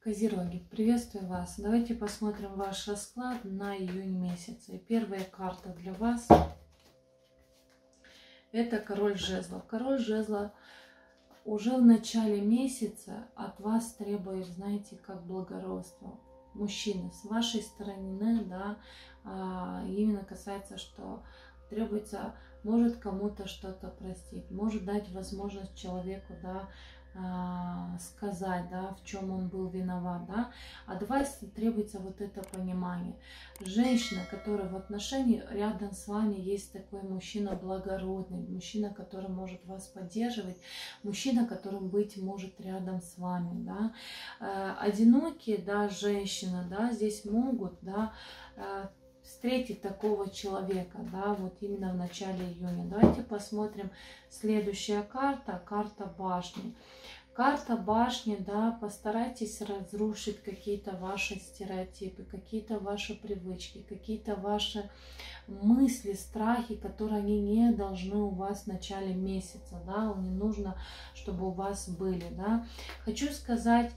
Козероги, приветствую вас. Давайте посмотрим ваш расклад на июнь месяц. И первая карта для вас – это король жезлов. Король жезла уже в начале месяца от вас требует, знаете, как благородство. Мужчина, с вашей стороны, да, именно касается, что требуется, может кому-то что-то простить, может дать возможность человеку, да, сказать, да, в чем он был виноват, да. От вас требуется вот это понимание. Женщина, которая в отношении рядом с вами, есть такой мужчина благородный, мужчина, который может вас поддерживать, мужчина, которым быть может рядом с вами, да. Одинокие, да, женщины, да, здесь могут, да, встретить такого человека, да, вот именно в начале июня. Давайте посмотрим следующая карта, карта башни. Карта башни, да, постарайтесь разрушить какие-то ваши стереотипы, какие-то ваши привычки, какие-то ваши мысли, страхи, которые они не должны у вас в начале месяца, да, не нужно, чтобы у вас были, да. Хочу сказать,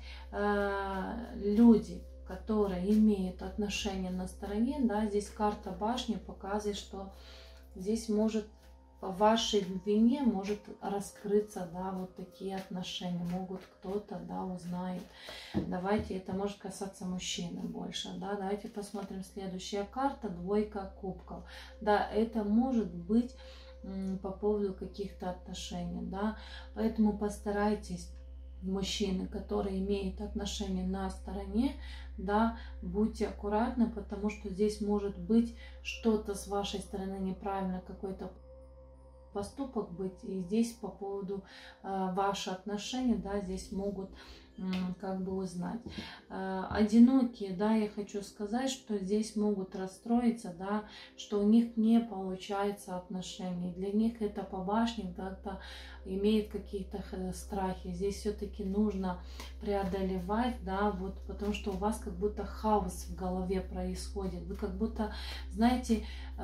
люди, которые имеют отношения на стороне, да, здесь карта башни показывает, что здесь может по вашей вине может раскрыться, да, вот такие отношения, могут кто-то, да, узнает. Давайте, это может касаться мужчины больше, да, давайте посмотрим следующая карта, двойка кубков, да, это может быть по поводу каких-то отношений, да, поэтому постарайтесь, мужчины, которые имеют отношения на стороне, да, будьте аккуратны, потому что здесь может быть что-то с вашей стороны неправильно, какой-то поступок быть, и здесь по поводу ваших отношений, да, здесь могут как бы узнать. Одинокие, да, я хочу сказать, что здесь могут расстроиться, да, что у них не получается отношения. Для них это по башне как-то имеет какие-то страхи. Здесь все-таки нужно преодолевать, да, вот, потому что у вас как будто хаос в голове происходит. Вы как будто, знаете,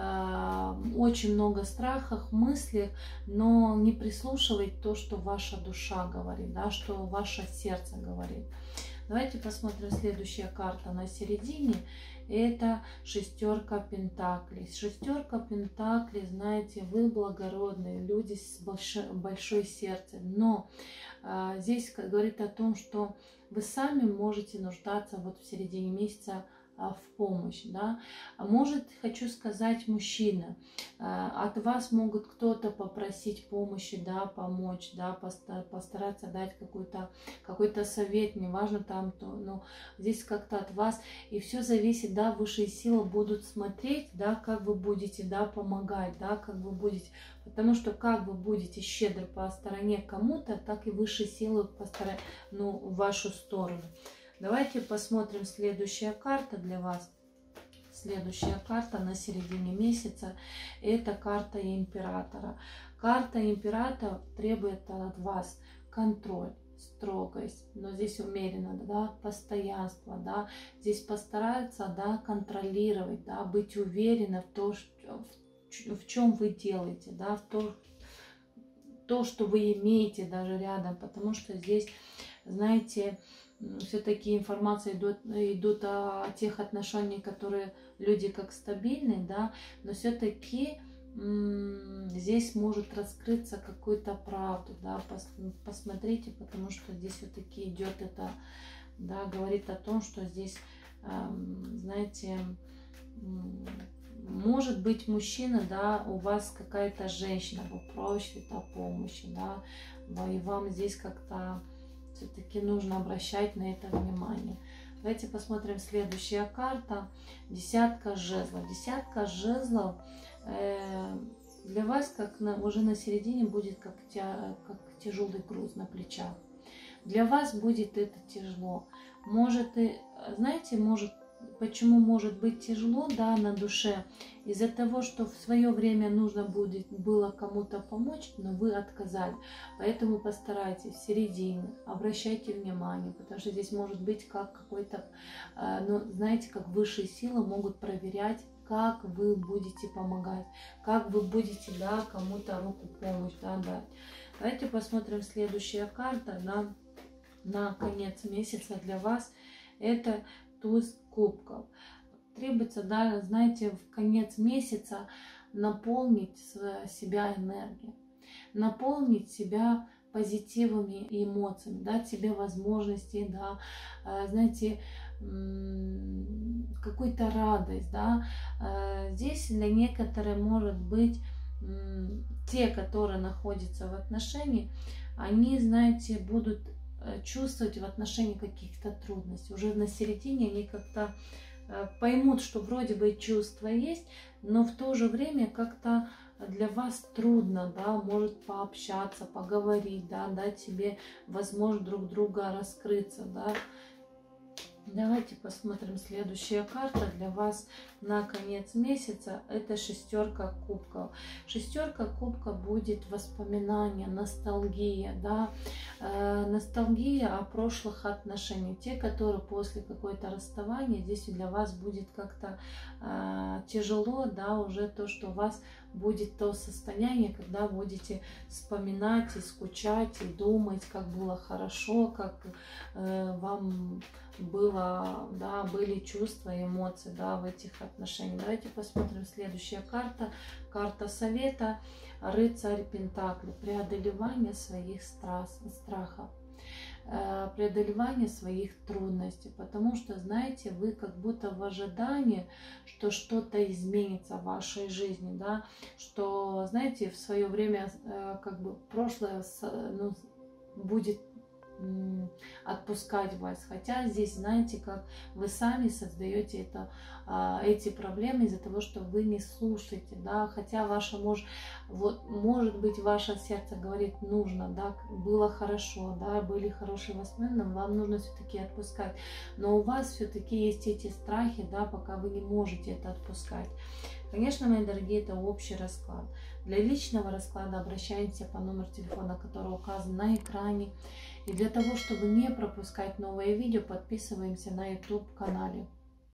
очень много страхов, мыслей, но не прислушивать то, что ваша душа говорит, да, что ваше сердце говорит. Давайте посмотрим следующая карта на середине. Это шестерка пентаклей. Шестерка пентаклей, знаете, вы благородные люди с большой сердцем, но здесь говорит о том, что вы сами можете нуждаться вот в середине месяца в помощь, да. Может, хочу сказать, мужчина, от вас могут кто-то попросить помощи, да, помочь, да, постараться дать какой-то совет, неважно там, то, но здесь как-то от вас, и все зависит, да, высшие силы будут смотреть, да, как вы будете, да, помогать, да, как вы будете, потому что как вы будете щедро по стороне кому-то, так и высшие силы постараются, ну, в вашу сторону. Давайте посмотрим следующая карта для вас. Следующая карта на середине месяца – это карта императора. Карта императора требует от вас контроль, строгость, но здесь умеренно, да, постоянство, да, здесь постараться, да, контролировать, да, быть уверенно в том, в чем вы делаете, да, в то, что вы имеете даже рядом, потому что здесь, знаете, все-таки информация идут о тех отношениях, которые люди как стабильные, да, но все-таки здесь может раскрыться какую-то правду, да, посмотрите, потому что здесь все-таки идет это, да, говорит о том, что здесь, знаете, может быть мужчина, да, у вас какая-то женщина попросит о помощи, да, и вам здесь как-то все-таки нужно обращать на это внимание. Давайте посмотрим следующая карта. Десятка жезлов. Десятка жезлов для вас как уже на середине будет как тяжелый груз на плечах. Для вас будет это тяжело. Может, и, знаете, почему может быть тяжело, да, на душе? Из-за того, что в свое время нужно было кому-то помочь, но вы отказали. Поэтому постарайтесь в середине, обращайте внимание, потому что здесь может быть как какой-то, ну, знаете, как высшие силы могут проверять, как вы будете помогать, как вы будете, да, кому-то руку помощь, да, дать. Давайте посмотрим следующая карта, да. на конец месяца для вас это туз кубков. Требуется, да, знаете, в конец месяца наполнить себя энергией, наполнить себя позитивными эмоциями, дать себе возможности, да, знаете, какую-то радость, да. Здесь для некоторых может быть те, которые находятся в отношении, они, знаете, будут чувствовать в отношении каких-то трудностей. Уже на середине они как-то поймут, что вроде бы чувства есть, но в то же время как-то для вас трудно, да, может пообщаться, поговорить, да, дать себе возможность друг друга раскрыться, да. Давайте посмотрим следующая карта для вас на конец месяца. Это шестерка кубков. Шестерка кубков будет воспоминания, ностальгия, да, ностальгия о прошлых отношениях. Те, которые после какой-то расставания, здесь для вас будет как-то тяжело, да, уже то, что у вас будет то состояние, когда будете вспоминать и скучать, и думать, как было хорошо, как вам было, да, были чувства и эмоции, да, в этих отношениях. Давайте посмотрим следующая карта. Карта совета. Рыцарь Пентаклей. Преодолевание своих страхов. Преодолевание своих трудностей, потому что, знаете, вы как будто в ожидании, что что-то изменится в вашей жизни, да, что, знаете, в свое время как бы прошлое, ну, будет отпускать вас, хотя здесь, знаете, как вы сами создаете это, эти проблемы из-за того, что вы не слушаете, да, хотя ваше может быть, ваше сердце говорит, нужно, да, было хорошо, да, были хорошие воспоминания, вам нужно все-таки отпускать, но у вас все-таки есть эти страхи, да, пока вы не можете это отпускать. Конечно, мои дорогие, это общий расклад. Для личного расклада обращаемся по номеру телефона, который указан на экране. И для того, чтобы не пропускать новые видео, подписываемся на YouTube канале.